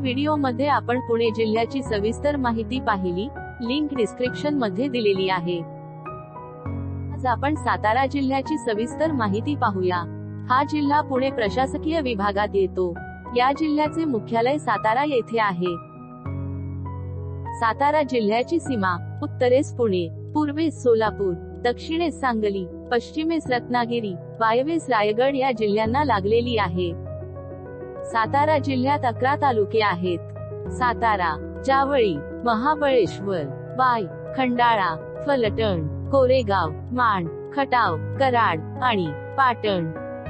व्हिडिओमध्ये आपण पुणे जिल्ह्याची सविस्तर माहिती पाहिली, लिंक डिस्क्रिप्शन मध्ये दिलेली आहे। आज आपण सातारा जिल्ह्याची सविस्तर माहिती पाहूया। हा जिल्हा पुणे प्रशासकीय विभागात येतो। या जिल्ह्याचे मुख्यालय सातारा येथे आहे। सातारा जिल्ह्याची सीमा उत्तरेस पुणे, पूर्वेस सोलापूर, दक्षिणेस सांगली, पश्चिमेस रत्नागिरी, वायव्येस रायगड या जिल्ह्यांना लागलेली आहे। सातारा जिल्ह्यात 11 तालुके आहेत। सातारा, जावळी, महाबळेश्वर, वाई, खंडाळा, फलटण, कोरेगाव, माण, खटाव, कराड आणि पाटण।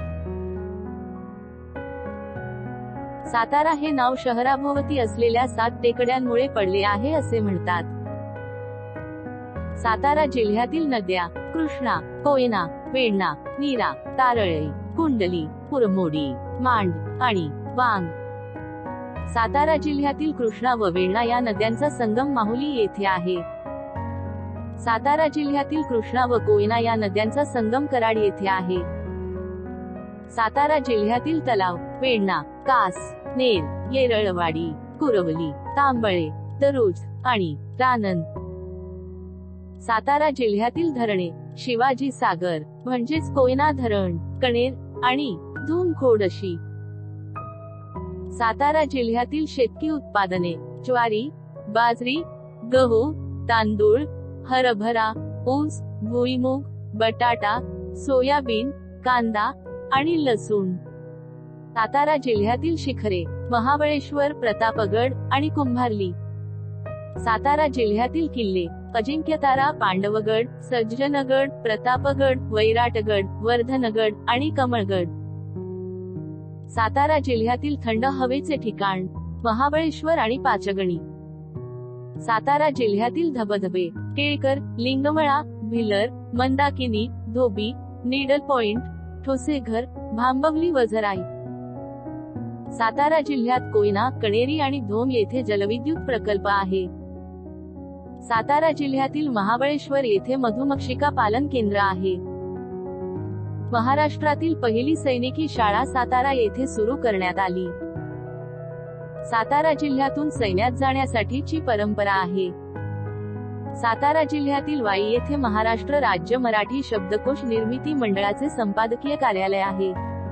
सातारा हे नाव शहराभोवती असलेल्या 7 टेकड्यांमुळे पडले आहे असे म्हणतात। सातारा जिल्ह्यातील नद्या कृष्णा, कोयना, वेण्णा, नीरा, तारळी, कुंडली, पुरमोडी, मांड आणि वांग। सातारा जिल्ह्यातील कृष्णा व वेण्णा या नद्यांचा संगम माहुली येथे आहे। सातारा जिल्ह्यातील कृष्णा व कोयना या नद्यांचा संगम कराड येथे आहे। सातारा जिल्ह्यातील तलाव वेण्णा, कास, नेर, येरळवाडी, कुरवली, तांबळे, दरुज आणि रानन। सातारा जिल्ह्यातील धरणे शिवाजी सागर म्हणजेच कोयना धरण, कणेर आणि धुमखोडशी। सातारा जिल्ह्यातील शेतकी उत्पादने ज्वारी, बाजरी, गहू, तांदूळ, हरभरा, ऊस, भुईमूग, बटाटा, सोयाबीन, कांदा आणि लसूण। सातारा जिल्ह्यातील शिखरे महाबळेश्वर, प्रतापगड आणि कुंभारली। सातारा जिल्ह्यातील किल्ले अजिंक्यतारा, पांडवगड, सज्जनगड, प्रतापगड, वैराटगड, वर्धनगड आणि कमळगड। सातारा जिल्ह्यातील थंड हवेचे ठिकाण महाबळेश्वर आणि पाचगणी। सातारा जिल्ह्यातील धबधबे केळकर, लिंगमळा, भिलर, मंदाकिनी, धोबी, नीडल पॉइंट, ठोसेघर, भांबवली, वझराई। सातारा जिल्ह्यात कोयना, कणेरी आणि धोम येथे जलविद्युत प्रकल्प आहे। सातारा जिल्ह्यातील महाबळेश्वर येथे मधुमक्षिका पालन केंद्र आहे। महाराष्ट्रातील पहिली सैनिकी शाळा सातारा येथे सुरू करण्यात आली। सातारा जिल्ह्यातून सैन्यात जाण्यासाठीची परंपरा आहे। सातारा जिल्ह्यातील वाई येथे महाराष्ट्र राज्य मराठी शब्दकोश निर्मिती मंडळाचे संपादकीय कार्यालय आहे।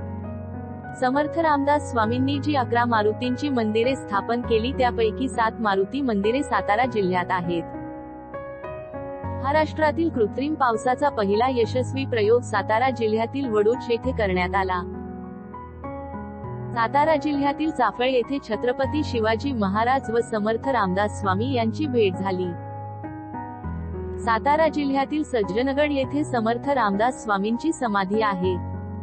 समर्थ रामदास स्वामींनी जी 11 मारुतींची मंदिरे स्थापन केली त्यापैकी 7 मारुती मंदिरे सातारा जिल्ह्यात आहेत। महाराष्ट्रातील कृत्रिम पावसाचा पहिला यशस्वी प्रयोग सातारा जिल्ह्यातील वडूज येथे करण्यात आला। सातारा जिल्ह्यातील चाफळ येथे छत्रपती शिवाजी महाराज व समर्थ रामदास स्वामी यांची भेट झाली। सातारा जिल्ह्यातील सज्जनगड येथे समर्थ रामदास स्वामींची समाधी आहे।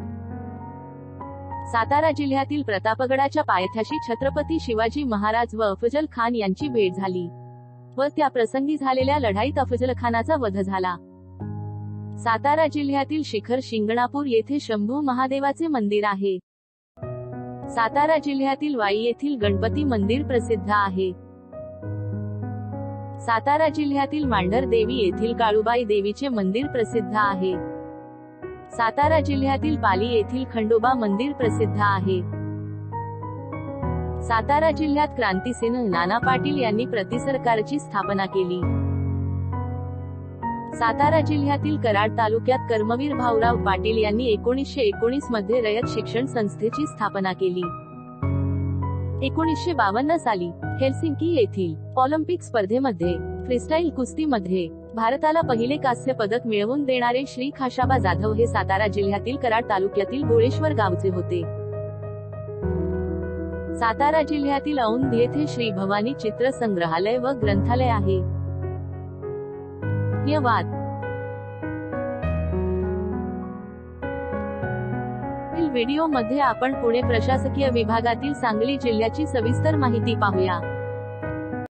सातारा जिल्ह्यातील प्रतापगडाच्या पायथ्याशी छत्रपती शिवाजी महाराज व अफजल खान यांची भेट झाली व त्या प्रसंगी झालेल्या लढाईत अफजल खानाचा वध झाला। सातारा जिल्ह्यातील शिखर शिंगणापूर येथे शंभू महादेवाचे मंदिर आहे। सातारा जिल्ह्यातील वाई येथील गणपती मंदिर प्रसिद्ध आहे। सातारा जिल्ह्यातील मांढर देवी येथील काळुबाई देवीचे मंदिर प्रसिद्ध आहे। सातारा जिल्ह्यातील पाली येथील खंडोबा मंदिर प्रसिद्ध आहे। सातारा जिल्ह्यात क्रांतिसिंह नाना पाटील यांनी प्रतिसरकारची स्थापना केली। सातारा जिल्ह्यातील कराड तालुक्यात कर्मवीर भाऊराव पाटील यांनी 1919 मध्ये रयत शिक्षण संस्थेची स्थापना केली। 1952 साली हेलसिंकी येथील ऑलिम्पिक स्पर्धेमध्ये फ्रीस्टाईल कुस्तीमध्ये भारताला पहिले कांस्य पदक मिळवून देणारे श्री खाशाबा जाधव हे सातारा जिल्ह्यातील कराड तालुक्यातील गोळेश्वर गावचे होते। सातारा जिल्ह्यातील औंध येथे श्री भवानी चित्र संग्रहालय व ग्रंथालय आहे। धन्यवाद। व्हिडिओ मध्ये आपण पुणे प्रशासकीय विभागातील सांगली जिल्ह्याची सविस्तर माहिती पाहूया।